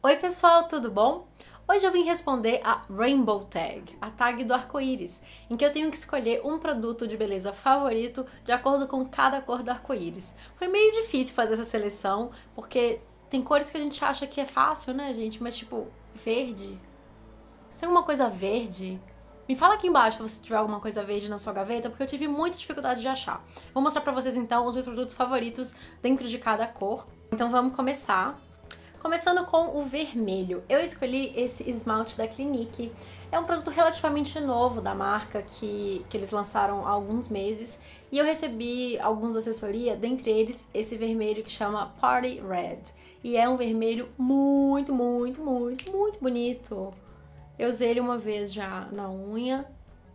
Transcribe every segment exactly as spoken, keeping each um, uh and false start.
Oi pessoal, tudo bom? Hoje eu vim responder a Rainbow Tag, a tag do arco-íris, em que eu tenho que escolher um produto de beleza favorito de acordo com cada cor do arco-íris. Foi meio difícil fazer essa seleção, porque tem cores que a gente acha que é fácil, né, gente? Mas tipo, verde. Você tem alguma coisa verde? Me fala aqui embaixo se você tiver alguma coisa verde na sua gaveta, porque eu tive muita dificuldade de achar. Vou mostrar pra vocês então os meus produtos favoritos dentro de cada cor. Então vamos começar. Começando com o vermelho, eu escolhi esse esmalte da Clinique. É um produto relativamente novo da marca que, que eles lançaram há alguns meses e eu recebi alguns da assessoria, dentre eles esse vermelho que chama Party Red. E é um vermelho muito, muito, muito, muito bonito. Eu usei ele uma vez já na unha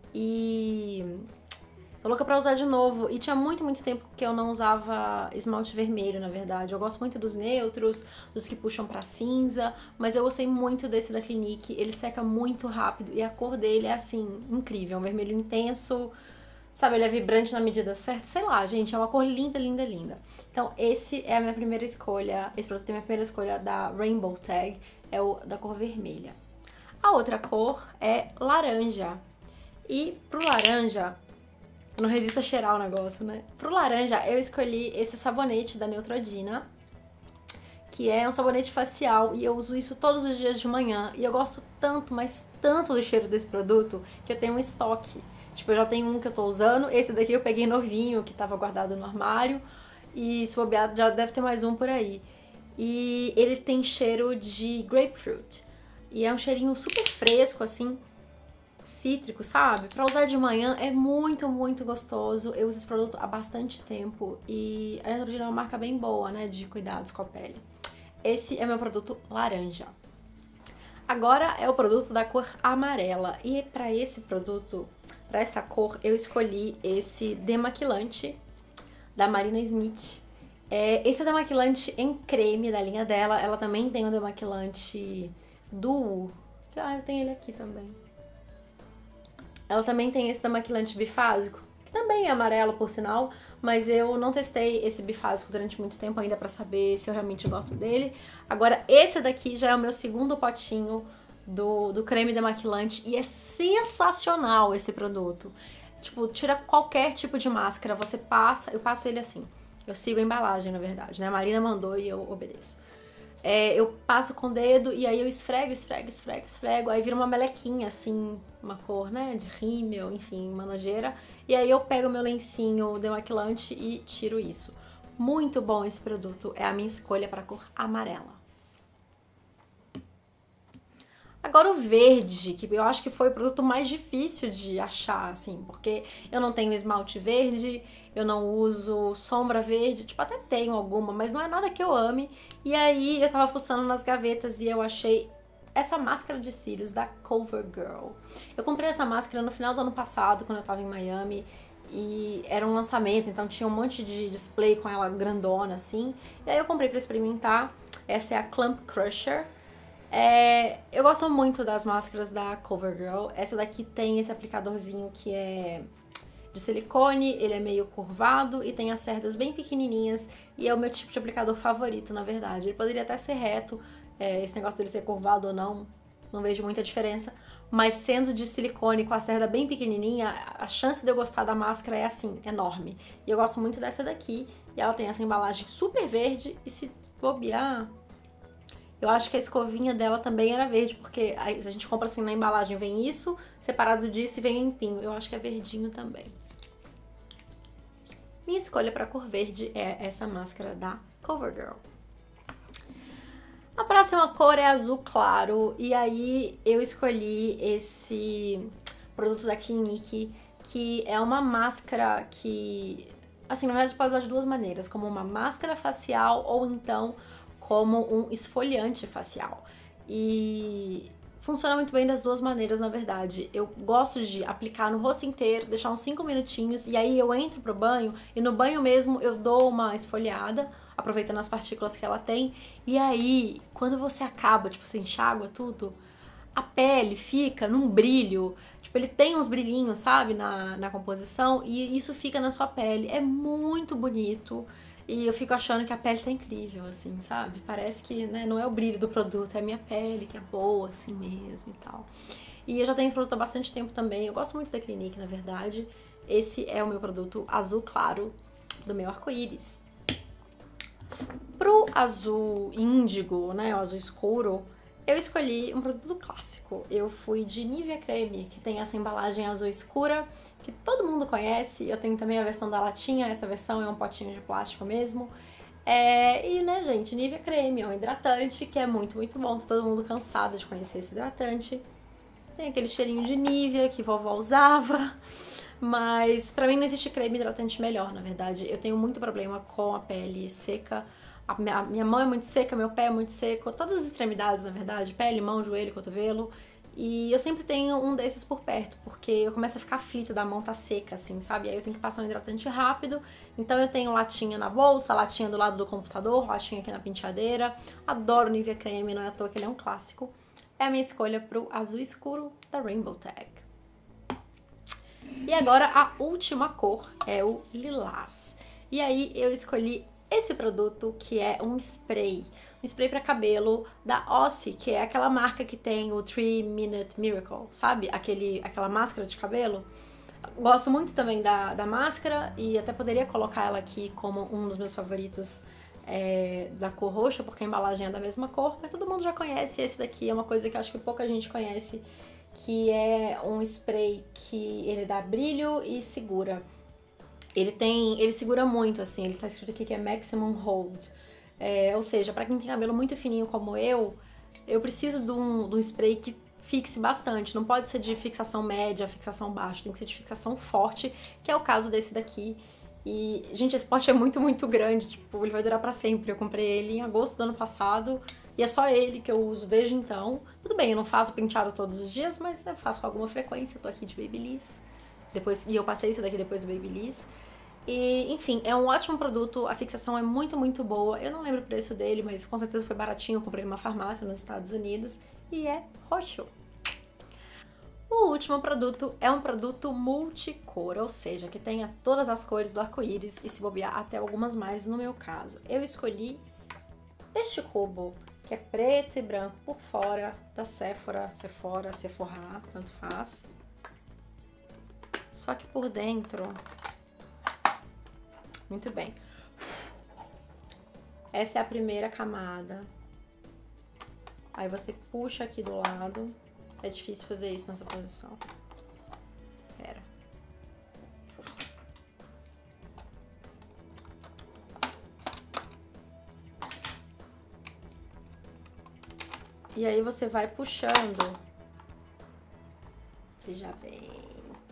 e tô louca pra usar de novo. E tinha muito, muito tempo que eu não usava esmalte vermelho, na verdade. Eu gosto muito dos neutros, dos que puxam pra cinza, mas eu gostei muito desse da Clinique. Ele seca muito rápido e a cor dele é, assim, incrível. É um vermelho intenso, sabe? Ele é vibrante na medida certa. Sei lá, gente, é uma cor linda, linda, linda. Então, esse é a minha primeira escolha. Esse produto é a minha primeira escolha da Rainbow Tag. É o da cor vermelha. A outra cor é laranja. E pro laranja... não resisto a cheirar o negócio, né? Pro laranja, eu escolhi esse sabonete da Neutrogena, que é um sabonete facial, e eu uso isso todos os dias de manhã. E eu gosto tanto, mas tanto do cheiro desse produto, que eu tenho um estoque. Tipo, eu já tenho um que eu tô usando, esse daqui eu peguei novinho, que tava guardado no armário, e se bobear, já deve ter mais um por aí. E ele tem cheiro de grapefruit, e é um cheirinho super fresco, assim, cítrico, sabe? Pra usar de manhã é muito, muito gostoso. Eu uso esse produto há bastante tempo e a Neutrogena é uma marca bem boa, né, de cuidados com a pele. Esse é meu produto laranja. Agora é o produto da cor amarela e pra esse produto, pra essa cor, eu escolhi esse demaquilante da Marina Smith. É, esse é o demaquilante em creme da linha dela. Ela também tem um demaquilante duo. Ah, eu tenho ele aqui também. Ela também tem esse demaquilante bifásico, que também é amarelo, por sinal, mas eu não testei esse bifásico durante muito tempo ainda pra saber se eu realmente gosto dele. Agora, esse daqui já é o meu segundo potinho do, do creme demaquilante e é sensacional esse produto. Tipo, tira qualquer tipo de máscara, você passa... Eu passo ele assim, eu sigo a embalagem, na verdade, né? A Marina mandou e eu obedeço. É, eu passo com o dedo e aí eu esfrego, esfrego, esfrego, esfrego, aí vira uma melequinha, assim, uma cor, né, de rímel, enfim, uma nojeira. E aí eu pego meu lencinho demaquilante e tiro isso. Muito bom esse produto, é a minha escolha para cor amarela. Agora o verde, que eu acho que foi o produto mais difícil de achar, assim, porque eu não tenho esmalte verde, eu não uso sombra verde, tipo, até tenho alguma, mas não é nada que eu ame. E aí eu tava fuçando nas gavetas e eu achei essa máscara de cílios da CoverGirl. Eu comprei essa máscara no final do ano passado, quando eu tava em Miami, e era um lançamento, então tinha um monte de display com ela grandona, assim. E aí eu comprei pra experimentar. Essa é a Clump Crusher. É, eu gosto muito das máscaras da CoverGirl. Essa daqui tem esse aplicadorzinho que é de silicone, ele é meio curvado e tem as cerdas bem pequenininhas e é o meu tipo de aplicador favorito, na verdade. Ele poderia até ser reto, é, esse negócio dele ser curvado ou não, não vejo muita diferença, mas sendo de silicone com a cerda bem pequenininha, a chance de eu gostar da máscara é assim, enorme. E eu gosto muito dessa daqui, e ela tem essa embalagem super verde e se bobear... eu acho que a escovinha dela também era verde, porque a gente compra assim na embalagem, vem isso, separado disso e vem em pinho. Eu acho que é verdinho também. Minha escolha para cor verde é essa máscara da CoverGirl. A próxima cor é azul claro, e aí eu escolhi esse produto da Clinique, que é uma máscara que, assim, na verdade pode usar de duas maneiras, como uma máscara facial ou então como um esfoliante facial. E funciona muito bem das duas maneiras, na verdade. Eu gosto de aplicar no rosto inteiro, deixar uns cinco minutinhos, e aí eu entro pro banho, e no banho mesmo eu dou uma esfoliada, aproveitando as partículas que ela tem, e aí, quando você acaba, tipo, você enxágua tudo, a pele fica num brilho, tipo, ele tem uns brilhinhos, sabe, na, na composição, e isso fica na sua pele. É muito bonito. E eu fico achando que a pele tá incrível, assim, sabe? Parece que, né, não é o brilho do produto, é a minha pele que é boa assim mesmo e tal. E eu já tenho esse produto há bastante tempo também. Eu gosto muito da Clinique, na verdade. Esse é o meu produto azul claro do meu arco-íris. Pro azul índigo, né, o azul escuro, eu escolhi um produto clássico. Eu fui de Nivea Creme, que tem essa embalagem azul escura, que todo mundo conhece. Eu tenho também a versão da latinha, essa versão é um potinho de plástico mesmo. É, e, né, gente, Nivea Creme é um hidratante que é muito, muito bom. Tá todo mundo cansado de conhecer esse hidratante. Tem aquele cheirinho de Nivea que vovó usava. Mas pra mim não existe creme hidratante melhor, na verdade. Eu tenho muito problema com a pele seca. A minha, a minha mão é muito seca, meu pé é muito seco. Todas as extremidades, na verdade. Pele, mão, joelho, cotovelo. E eu sempre tenho um desses por perto, porque eu começo a ficar aflita da mão tá seca, assim, sabe? Aí eu tenho que passar um hidratante rápido. Então eu tenho latinha na bolsa, latinha do lado do computador, latinha aqui na penteadeira. Adoro Nivea Creme, não é à toa que ele é um clássico. É a minha escolha pro azul escuro da Rainbow Tag. E agora a última cor é o lilás. E aí eu escolhi esse produto que é um spray. Um spray para cabelo da Ossie, que é aquela marca que tem o three minute Miracle, sabe? Aquele, aquela máscara de cabelo. Gosto muito também da, da máscara e até poderia colocar ela aqui como um dos meus favoritos é, da cor roxa, porque a embalagem é da mesma cor, mas todo mundo já conhece. Esse daqui é uma coisa que eu acho que pouca gente conhece, que é um spray que ele dá brilho e segura. Ele tem, ele segura muito, assim, ele tá escrito aqui que é Maximum Hold. É, ou seja, pra quem tem cabelo muito fininho como eu, eu preciso de um, de um spray que fixe bastante. Não pode ser de fixação média, fixação baixa, tem que ser de fixação forte, que é o caso desse daqui. E, gente, esse pote é muito, muito grande, tipo, ele vai durar pra sempre. Eu comprei ele em agosto do ano passado e é só ele que eu uso desde então. Tudo bem, eu não faço penteado todos os dias, mas eu faço com alguma frequência. Eu tô aqui de Babyliss. Depois, e eu passei isso daqui depois do Babyliss. E, enfim, é um ótimo produto, a fixação é muito, muito boa. Eu não lembro o preço dele, mas com certeza foi baratinho. Eu comprei numa farmácia nos Estados Unidos e é roxo. O último produto é um produto multicor, ou seja, que tenha todas as cores do arco-íris e se bobear até algumas mais no meu caso. Eu escolhi este cubo, que é preto e branco por fora, da Sephora, Sephora, Sephora, tanto faz. Só que por dentro... Muito bem. Essa é a primeira camada. Aí você puxa aqui do lado. É difícil fazer isso nessa posição. Pera. E aí você vai puxando. Veja bem.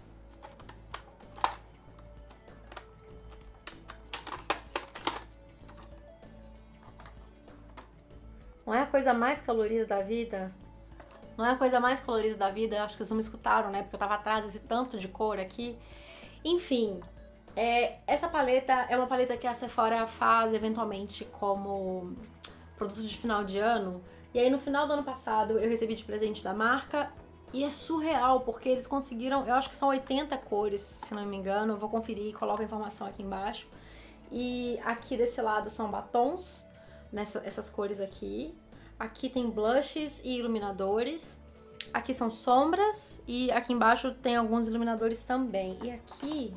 Não é a coisa mais colorida da vida? Não é a coisa mais colorida da vida? Acho que vocês não me escutaram, né? Porque eu tava atrás desse tanto de cor aqui. Enfim, é, essa paleta é uma paleta que a Sephora faz eventualmente como produto de final de ano. E aí no final do ano passado eu recebi de presente da marca. E é surreal, porque eles conseguiram, eu acho que são oitenta cores, se não me engano. Eu vou conferir e coloco a informação aqui embaixo. E aqui desse lado são batons. Nessa, essas cores aqui. Aqui tem blushes e iluminadores. Aqui são sombras. E aqui embaixo tem alguns iluminadores também. E aqui...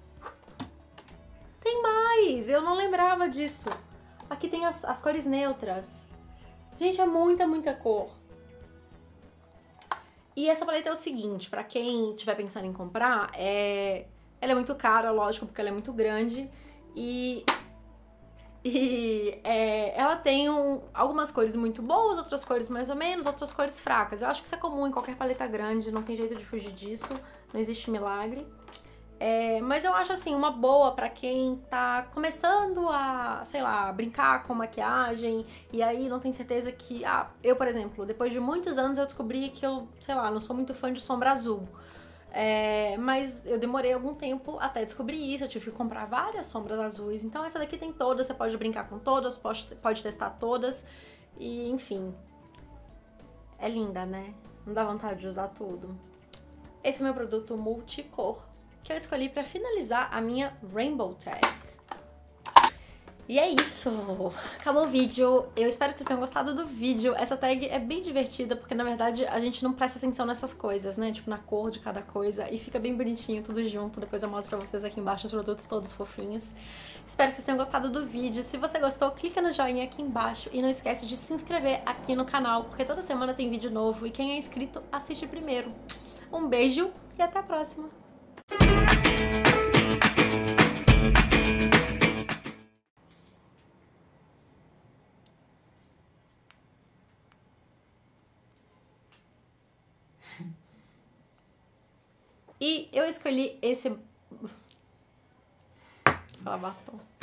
tem mais! Eu não lembrava disso. Aqui tem as, as cores neutras. Gente, é muita, muita cor. E essa paleta é o seguinte, pra quem estiver pensando em comprar, é... ela é muito cara, lógico, porque ela é muito grande. E... E é, ela tem um, algumas cores muito boas, outras cores mais ou menos, outras cores fracas. Eu acho que isso é comum em qualquer paleta grande, não tem jeito de fugir disso, não existe milagre. É, mas eu acho assim, uma boa pra quem tá começando a, sei lá, brincar com maquiagem e aí não tem certeza que... Ah, eu, por exemplo, depois de muitos anos eu descobri que eu, sei lá, não sou muito fã de sombra azul. É, mas eu demorei algum tempo até descobrir isso, eu tive que comprar várias sombras azuis. Então essa daqui tem todas, você pode brincar com todas, pode, pode testar todas. E enfim, é linda, né? Não dá vontade de usar tudo. Esse é o meu produto multicor, que eu escolhi para finalizar a minha Rainbow Tag. E é isso, acabou o vídeo, eu espero que vocês tenham gostado do vídeo. Essa tag é bem divertida porque na verdade a gente não presta atenção nessas coisas, né, tipo na cor de cada coisa, e fica bem bonitinho tudo junto. Depois eu mostro pra vocês aqui embaixo os produtos todos fofinhos. Espero que vocês tenham gostado do vídeo. Se você gostou, clica no joinha aqui embaixo e não esquece de se inscrever aqui no canal, porque toda semana tem vídeo novo e quem é inscrito assiste primeiro. Um beijo e até a próxima! E eu escolhi esse... Fala batom.